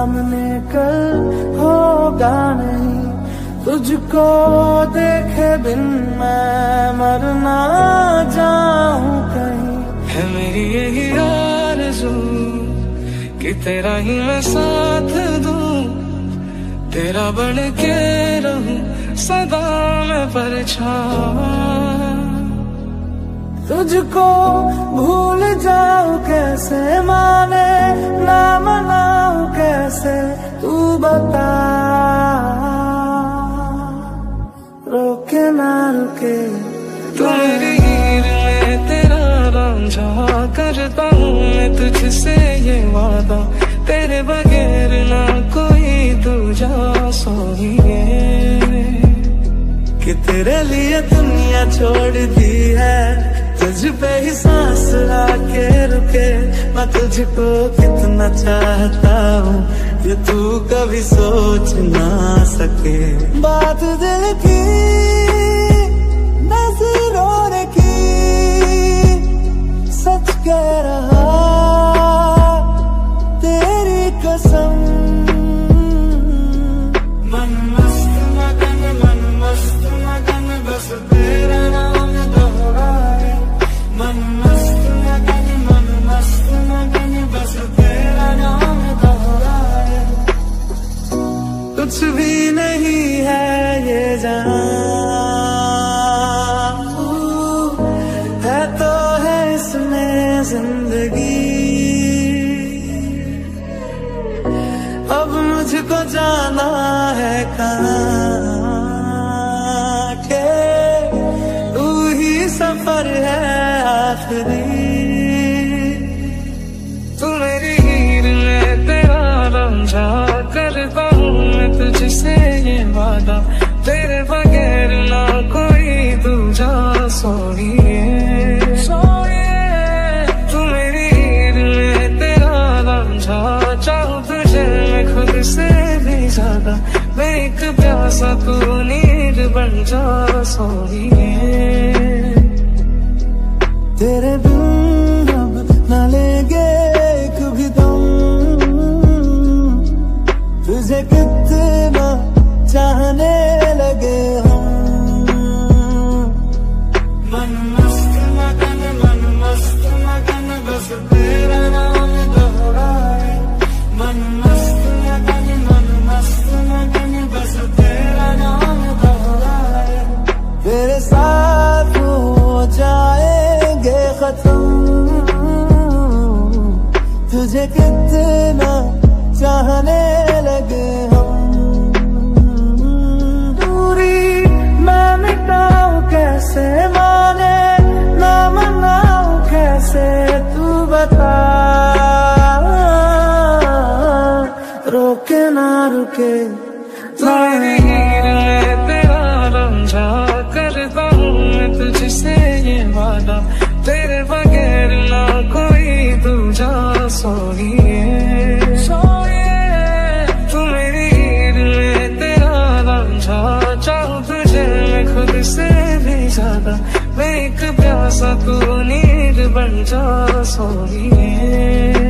सामने कल होगा नहीं, तुझको देखे बिन मैं मर ना जाऊं कहीं। है मेरी यही आरज़ू कि तेरा ही मैं साथ दूं, तेरा बन के रहूं सदा मैं परछावां। तुझको भूल जाऊं कैसे, माने ना मनाऊं कैसे, तू बता। रोके ना रुके तू मेरी हीर में तेरा रांझा, करता हूँ मैं तुझसे ये वादा, तेरे बगैर ना कोई दूजा सोइए। कि तेरे लिए दुनिया छोड़ दी है, तुझ पे ही सांस आके रुके। मैं तुझको कितना चाहता हूँ ये तू कभी सोच ना सके। बात दिल की नजरों की सच कह रहा, तेरी कसम। मन मस्त मगन बस तेरा नाम दोहराए। मन मस्त मगन बस तेरा नाम दोहराए। कुछ भी नहीं है ये जान, है तो है इसमें जिंदगी। अब मुझको जाना है कहाँ के, तू ही सफर है आखिरी। तू मेरी हीर में तेरा रांझा, करता हूँ मैं तुझसे ये वादा, तेरे बगैर ना कोई दूजा सोइए। तू मेरी हीर में तेरा रांझा, चाहूँ तुझे मैं खुद से भी ज्यादा, मैं एक प्यासा तू नीर बन जा सोइए। तेरे बिन अब न लेंगे कभी दम, तुझे कितना चाहने लगे हम। मन मस्त मगन बस तेरा नाम दोहराए। मन मस्त मगन बस तेरा नाम दोहराए। तेरे साथ हो जाएंगे खत्म, तुझे कितना चाहने लगे हम। दूरी मैं मिटाऊं कैसे, माने ना मनाऊं कैसे, तू बता। रोके ना रुके मेरी हीर में तेरा रांझा, करता हूँ मैं तुझसे ये वादा, तेरे बगैर ना कोई दूजा सोइए। तू मेरी हीर में तेरा रांझा, चाहूँ तुझे मैं खुद से भी ज्यादा, मैं एक प्यासा तू नीर बन जा सोइए।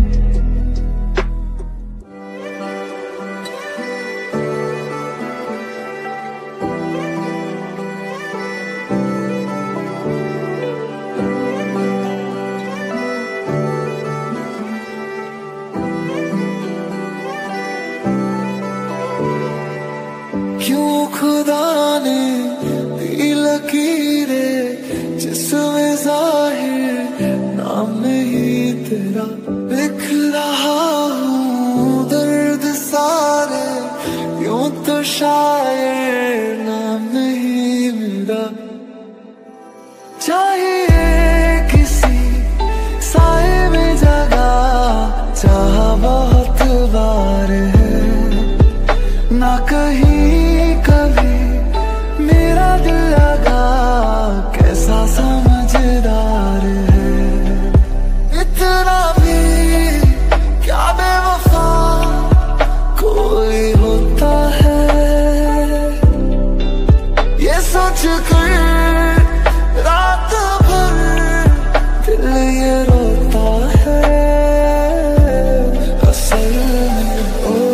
क्यों खुदा ने दी लकीरें जिसमें जाहिर नाम नहीं तेरा, लिख रहा हूँ दर्द सारे यूं तो शायर नाम नहीं मेरा। चाहिए किसी साए में जगह, चाह बहुत बार है ना कहीं कभी मेरा दिल लगा, कैसा समझदार है। इतना भी क्या बेवफा कोई होता है, ये सोच कर रात भर दिल ये रोता है। असल में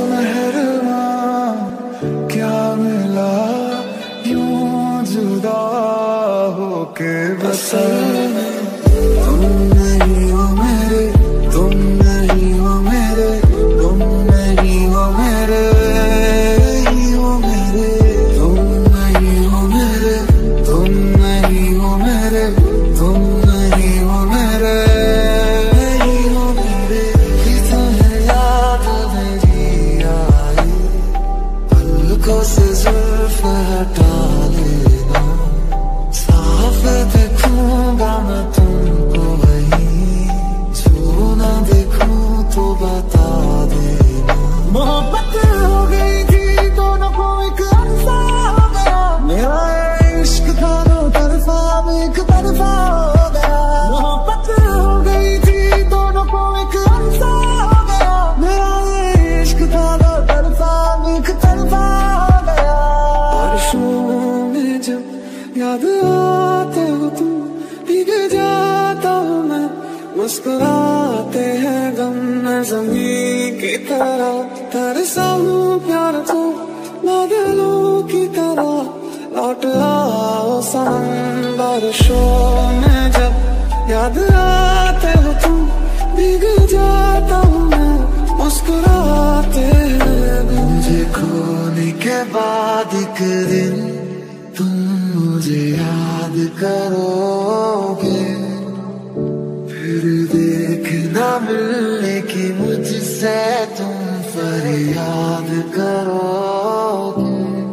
मुस्कुराते हैं गम में ज़मीन की तरह, तरसा हूँ प्यार को बादलों की तरह। लौट आओ सनम बारिशों में जब याद आते हो तुम, भीग जाता हूँ मैं मुस्कुराते हैं। मुझे खोने के बाद एक दिन तुम मुझे याद करोगे, फिर देखना मिलने की मुझसे तुम फरियाद करोगे।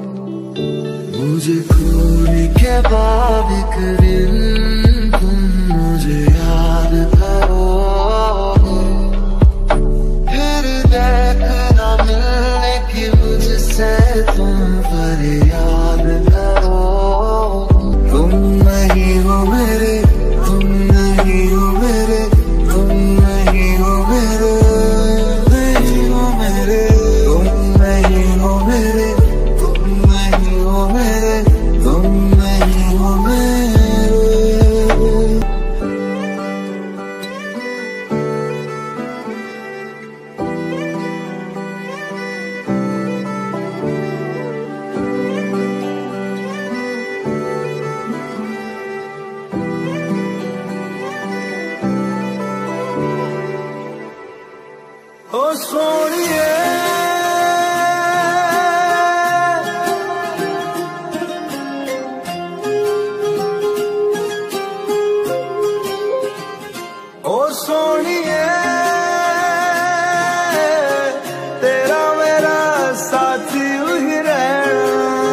मुझे खोने के बाद एक दिन तुम मुझे याद करोगे, फिर देखना मिलने की मुझसे तुम फरियाद करोगे। तुम नहीं हो मेरे, तुम नहीं हो मेरे, तुम नहीं हो मेरे, नहीं हो मेरे, तुम नहीं हो मेरे, तुम नहीं हो मेरे, तुम नहीं हो मेरे। ओ सोनिए ओ सोनिए, तेरा मेरा साथी ही रहना।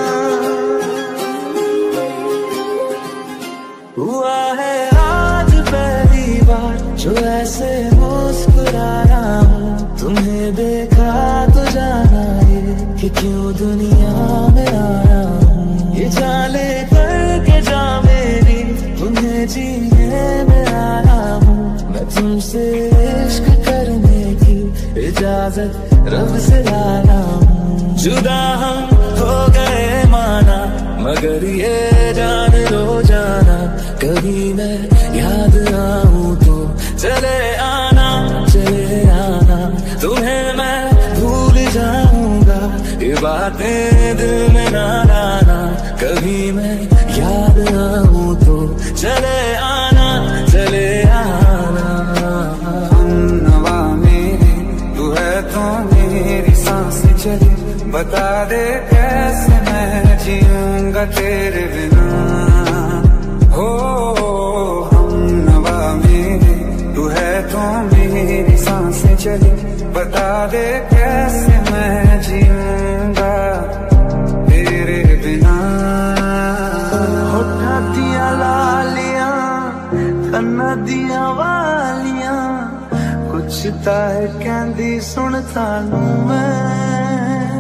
हुआ है आज पहली बार जो ऐसे मुस्कुराना हूँ, तुम्हें देखा तो जाना ये कि क्यों दुनिया में आया हूँ। ये जाने करके जा मेरी, तुम्हें जीने में आया हूँ। मैं तुमसे इश्क करने की इजाजत रब से लाया हूँ। जुदा हम हो गए माना, मगर ये जान लो जाना, कभी मैं याद आऊँ तो चले आना, चले आना। तुम्हें मैं भूल जाऊंगा, ये बातें दिल में ना लाना, कभी मैं याद आऊँ तो चले आना, चले आना। हमनवा मेरी तू है तो मेरी सांसें चली, बता दे कैसे मैं जीऊंगा तेरे बिना। हो हमनवा मेरी तू है तो मेरी सांसें चली, बता दे कैसे मैं जीऊंगा तेरे बिना। होठा दिया लालियां, कन्ना दिया वालियां, कुछ ताए कहंदी सुन तानू मैं।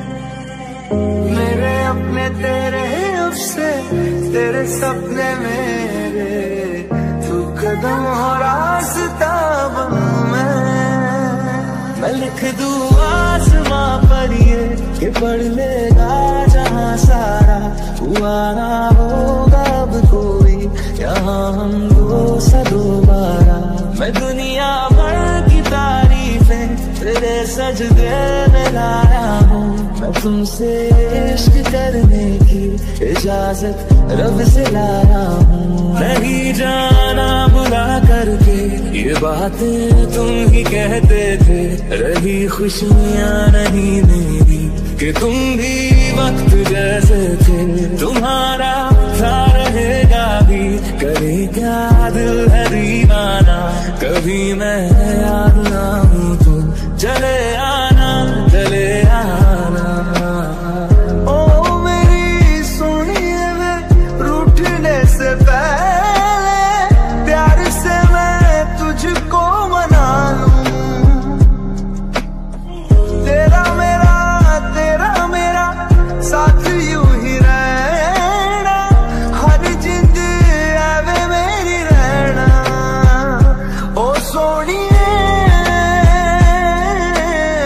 मेरे अपने तेरे अफसे, तेरे सपने मेरे, तू कदम हो रास्ता बनूं मैं लिख दूं आसमां पर ये कि पढ़ लेगा जहां सारा। हुआ ना होगा अब कोई यहाँ हम दो सा दोबारा। मैं दुनिया भर की तारीफें तेरे सजदे में लाया हूँ। मैं तुमसे इश्क करने की इजाजत रब से लाया हूँ। नहीं जाना बुला करके ये बातें तुम ही कहते थे, रही खुशियाँ नहीं मेरी कि तुम भी वक्त जैसे थे। तुम्हारा था रहेगा भी, करे क्या दिल है दीवाना, कभी मैं याद ना हूँ तो चले आना, चले आना। ओ मेरी सोनिए वे रूठने से पहले प्यार से मैं तुझको मना लूं। तेरा मेरा साथ यूं ही रहना, हर जिंद आवे मेरी रहना। ओ सोनिए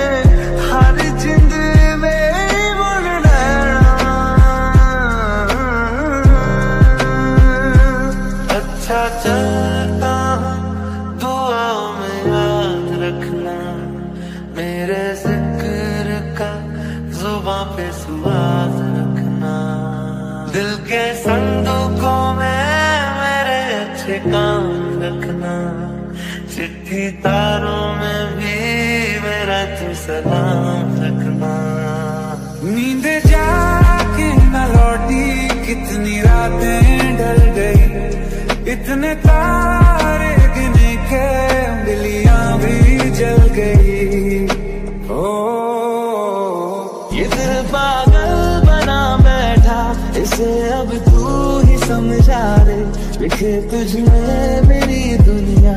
पे सुहाग रखना। दिल के संदूकों में मेरे अच्छे काम रखना। चिट्ठी तारों में भी मेरा तू सलाम रखना। नींद जाके न लौटी कितनी रातें ढल गई। इतने तारे गिने के उंगलियां भी जल गई। ओ ये दिल पागल बना बैठा, इसे अब तू ही समझा रे। लिखे तुझ में मेरी दुनिया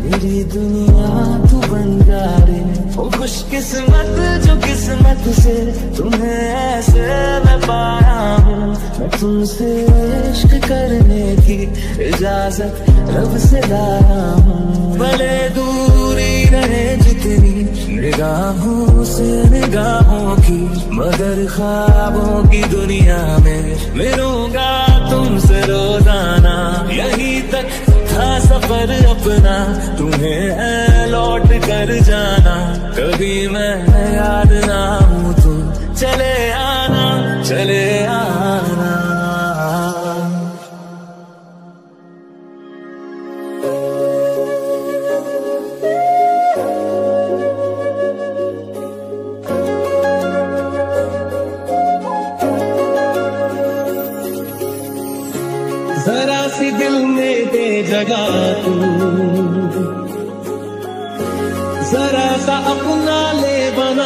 तू बन जा रे। ओ खुशकिस्मत जो किस्मत से तुम्हें ऐसे मैं पाया हूँ। मैं तुमसे इश्क करने की इजाजत रब से लाया हूँ। भले दूरी रहे जितनी निगाहों से निगाहों की, मगर ख्वाबों की दुनिया में मिलूंगा तुमसे रोजाना। यहीं तक था सफर अपना, तुम्हें है लौट कर जाना। कभी मैं याद ना हूँ तो चले आना, चले आना। जरा सी दिल में दे जगह तू, जरा सा अपना ले बना।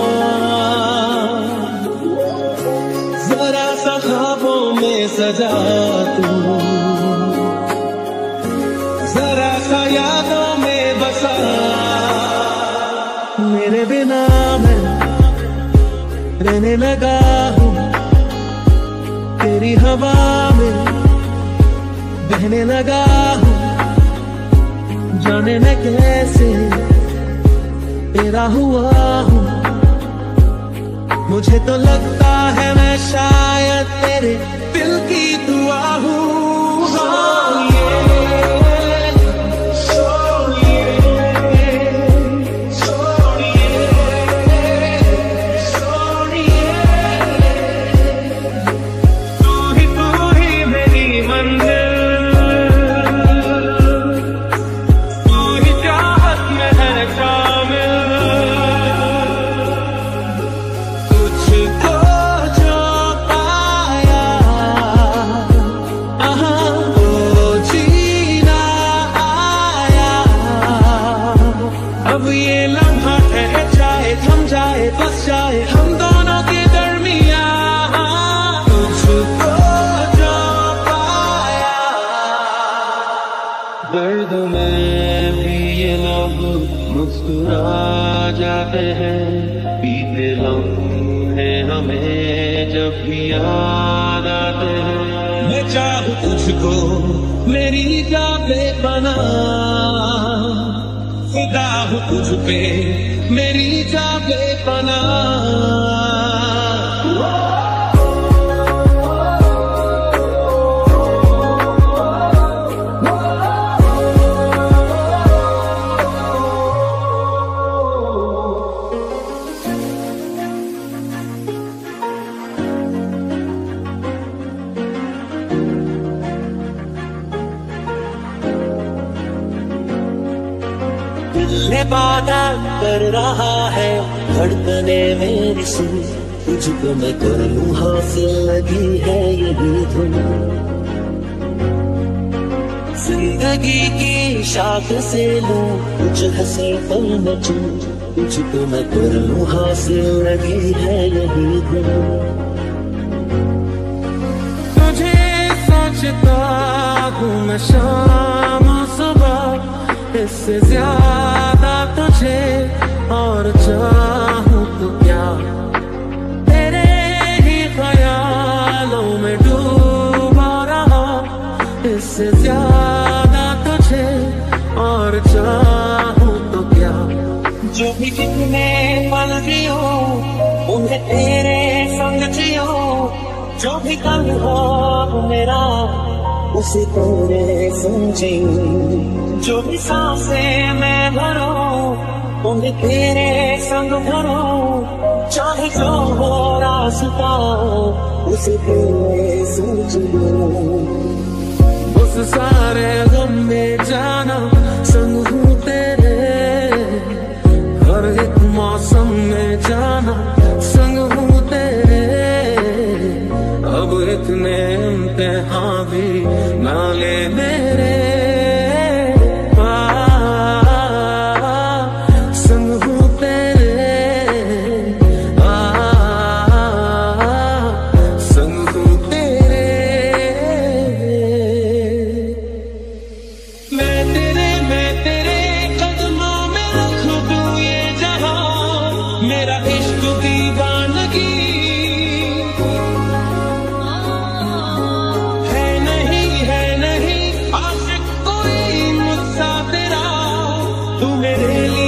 जरा सा ख्वाबों में सजा तू, जरा सा यादों में बसा। मेरे बिना मैं रहने लगा हूँ, तेरी हवा में बहने लगा हूँ। जाने मैं कैसे तेरा हुआ हूँ। मुझे तो लगता है मैं शायद तेरे दिल की दुआ हूँ। अब ये लम्हा ठहर जाए, थम जाए, बस जाए हम दोनों के दरमिया। तुझको जो पाया, दर्द में भी ये लोग मुस्कुरा जाते हैं। बीते लम्हे हमें जब भी याद आते हैं। मैं चाहूँ तुझको मेरी जाने बना, फिदा हूँ तुझ पे मेरी जागे बना। दिल वादा कर रहा है, धड़कने मेरी सुन। तुझको मैं कर लूँ हासिल, लगी है यही धुन। जिंदगी की शाख से लूँ कुछ हंसी पल में चूं। तुझको मैं कर लूँ हासिल, लगी है यही धुन। तुझे सोचता हूँ मैं शाम सुबह, इससे ज्यादा तुझे और चाहूँ तो क्या। तेरे ही ख्यालों में डूबा रहा, इससे ज्यादा तुझे और चाहूँ तो क्या। जो भी कितने पल जियो उन्हें तेरे संग जियो। जो भी कल हो मेरा उसे तेरे समझी। जो भी सांसें मैं भरूं उन्हें तेरे संग भरूं। चाहे जो हो रास्ता उसके सोच लो। उस सारे गम में जाना संग हूँ तेरे, हर एक मौसम में जाना संग हूँ तेरे। अब इतने इम्तिहान भी ना ले मेरे, संग हूँ तेरे, संग हूँ तेरे। मैं तेरे कदमों में रख दूँ ये जहां, मेरा इश्क दीवानगी है नहीं आशिक कोई मुझसा तेरा, तू मेरे लिए